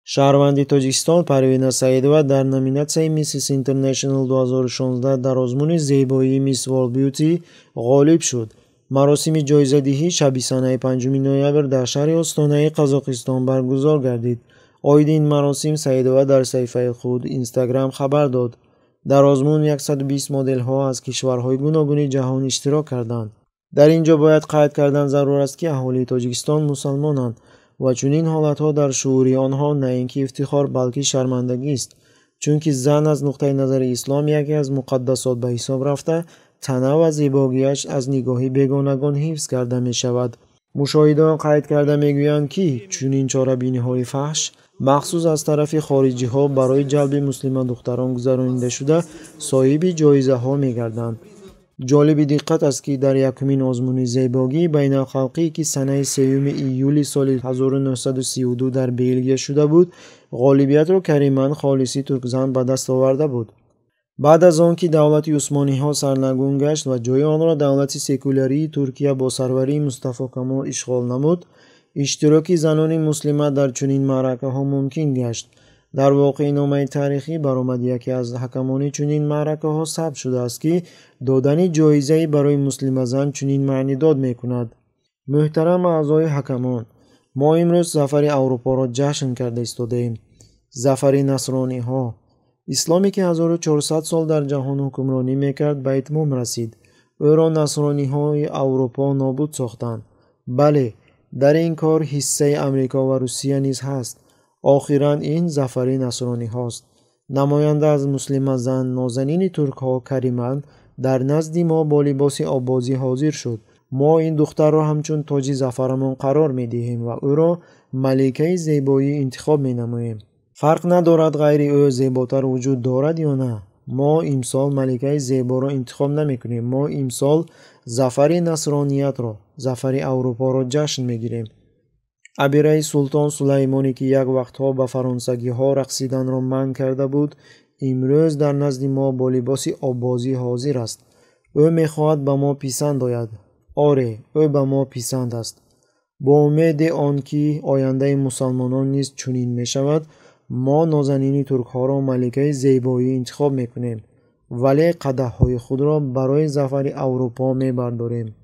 шаҳрванди Тоҷикистон Парвина Саидова дар номинатсияи Mrs International 2016 дар озмуни зебоии Miss World Beauty ғолиб шуд. маросими ҷоизадиҳӣ шаби санаи 5 ноябр дар шаҳри Остонаи Қазоқистон баргузор гардид. Оиди ин маросим Саидова дар саҳифаи худ Instagram хабар дод. дар озмун 120 моделҳо аз кишварҳои гуногуни ҷаҳон иштирок карданд. дар ин ҷо бояд қайд кардан зарур аст ки аҳолии Тоҷикистон мусалмонанд ва чунин ҳолатҳо дар шуури онҳо на ин ки ифтихор, балки шармандагист, чунки зан аз нуқтаи назари ислом яке аз муқаддасот ба ҳисоб рафта, тана ва зебогиаш аз нигоҳи бегонагон ҳифз карда мешавад. мушоҳидон қайд карда мегӯянд ки чунин чорабиниҳои фаҳш махсус аз тарафи хориҷиҳо барои ҷалби муслима духтарон гузаронида шуда соҳиби ҷоизаҳо мегарданд. ҷолиби диққат аст ки дар якумин озмуни зебогии байналхалқӣ ки санаи 3 июли соли 1932 дар Белгия шуда буд, ғолибиятро Кариман Холиси туркзан ба даст оварда буд. баъд аз он ки давлати усмониҳо сарнагун гашт ва ҷойи онро давлати секулярии Туркия бо сарварии Мустафо Камол ишғол намуд, иштироки занони муслима дар чунин маъракаҳо мумкин гашт. дар воқеъномаи таърихӣ баромад яке аз ҳакамони чунин маъракаҳо сабт шудааст ки додани ҷоизае барои муслимазан чунин маънидод мекунад. муҳтарам аъзои ҳакамон, мо имрӯз зафари Аврупоро ҷашн карда истодаем. зафари насрониҳо. исломе ки 1400 сол дар ҷаҳон ҳукмронӣ мекард ба итмом расид. ӯро насрониҳои Аврупо нобуд сохтанд. бале, дар ин кор ҳиссаи Амрико ва Русия низ ҳаст. охиран ин зафари насрониҳост. намоянда аз муслима зан нозанини туркҳо Кариман дар назди мо бо либоси обозӣ ҳозир шуд. мо ин духтарро ҳамчун тоҷи зафарамон қарор медиҳем ва ӯро маликаи зебоӣ интихоб менамоем. фарқ надорад ғайри ӯ зеботар вуҷуд дорад ё на. мо имсол маликаи зеборо интихоб намекунем. мо имсол зафари насрониятро, зафари Аврупоро ҷашн мегирем. абираи султон Сулаймоне ки як вақтҳо ба фаронсагиҳо рақсиданро манъ карда буд, имрӯз дар назди мо бо либоси обозӣ ҳозир аст. ӯ мехоҳад ба мо писанд ояд. оре, ӯ ба мо писанд аст. бо умеди он ки ояндаи мусалмонон низ чунин мешавад, мо нозанини туркҳоро маликаи зебоӣ интихоб мекунем, вале қадаҳҳои худро барои зафари Аврупо мебардорем.